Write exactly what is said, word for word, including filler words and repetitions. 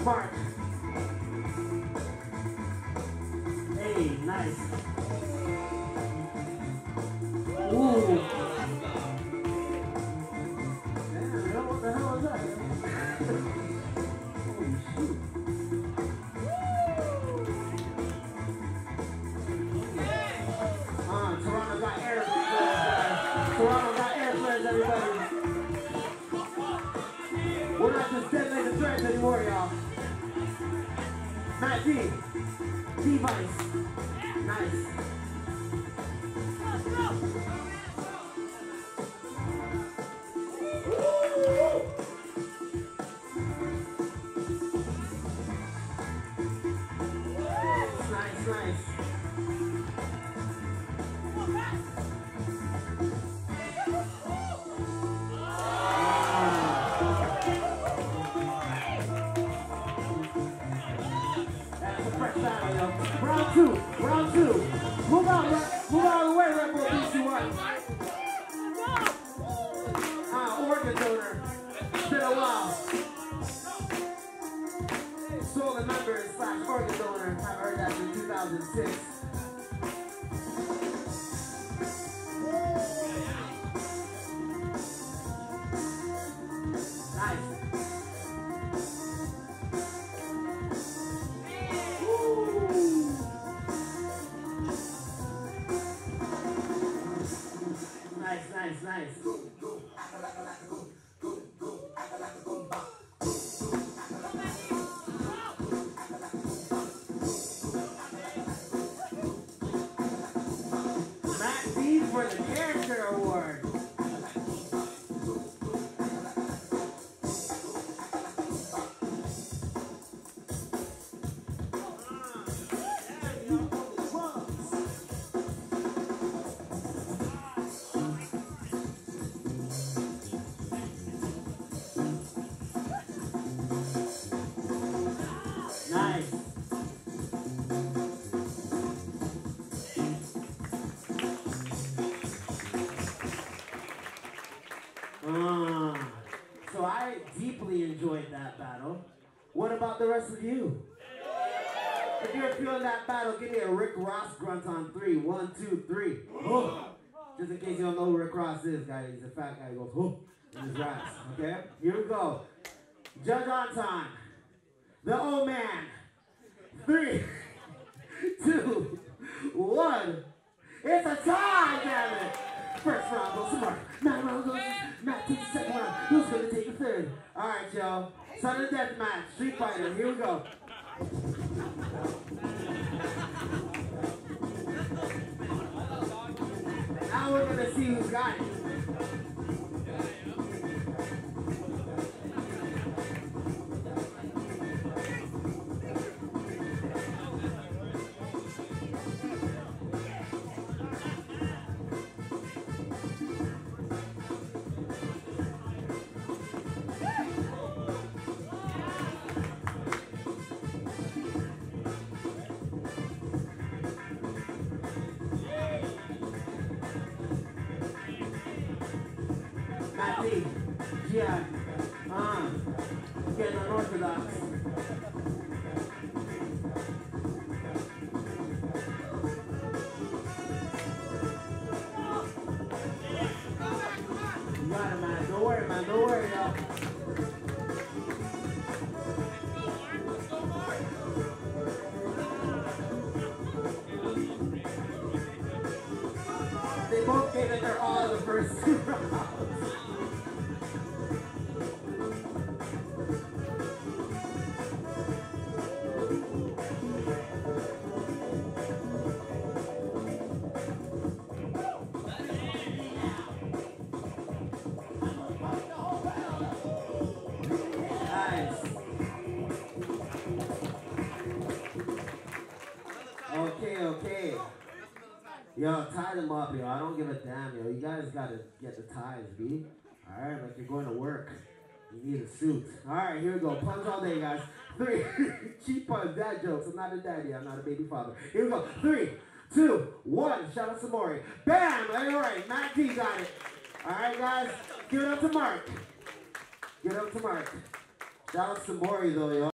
Mark. Hey, nice. Ooh. Damn, what the hell was that? Holy shoot. Uh, Toronto got air flares, Toronto got air flares, everybody. We're not just dead like the threads anymore, y'all. Matt D. D-Vice. Nice. Nice, nice. Round two, round two. Move out, move out of the way, Red Bull B C one. Ah, organ donor. It's been a while. Stolen member slash organ donor. I've heard that in two thousand six. Nice. Nice, nice, nice. Matt D for the Character Award. Nice. Uh, so I deeply enjoyed that battle. What about the rest of you? If you're feeling that battle, give me a Rick Ross grunt on three. One, two, three. Oh. Just in case you don't know who Rick Ross is, guys. He's a fat guy who goes, oh, in his raps. Okay? Here we go. Judge Anton. The old man. Three, two, one. It's a tie, damn it. First round goes to Mark. Nine round goes to Matt. Takes the second round. Who's going to take the third? All right, y'all. Sudden death match. Street Fighter. Here we go. Now we're going to see who's got it. Matt D, yeah, uh, getting unorthodox. You got it, man. Don't worry, man. Don't worry, y'all. They both gave it their all in the first two rounds. Okay, okay. Yo, tie them up, yo. I don't give a damn, yo. You guys gotta get the ties, B. Alright, like you're going to work. You need a suit. Alright, here we go. Punch all day, guys. Three. Cheap punch, dad jokes. I'm not a daddy. I'm not a baby father. Here we go. Three, two, one. Shout out to Maury. Bam! Alright, Matt D got it. Alright, guys. Give it up to Mark. Give it up to Mark. Shout out to Maury, though, yo.